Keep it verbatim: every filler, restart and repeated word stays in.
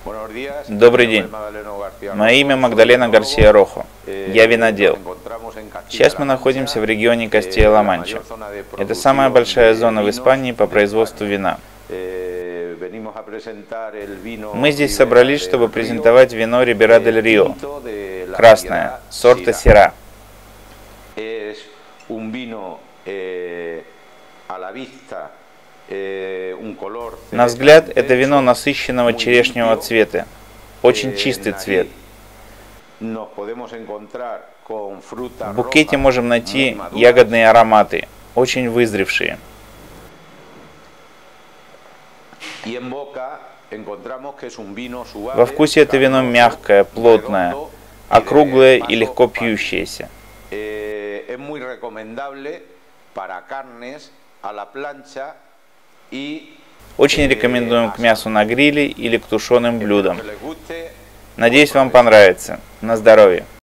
Добрый день. Мое имя Магдалена Гарсия Рохо. Я винодел. Сейчас мы находимся в регионе Кастилья-Ла-Манча. Это самая большая зона в Испании по производству вина. Мы здесь собрались, чтобы презентовать вино Рибера дель Рио. Красное, сорта Сира. На взгляд, это вино насыщенного черешневого цвета. Очень чистый цвет. В букете можем найти ягодные ароматы, очень вызревшие. Во вкусе это вино мягкое, плотное, округлое и легко пьющееся. Очень рекомендуем к мясу на гриле или к тушеным блюдам. Надеюсь, вам понравится. На здоровье!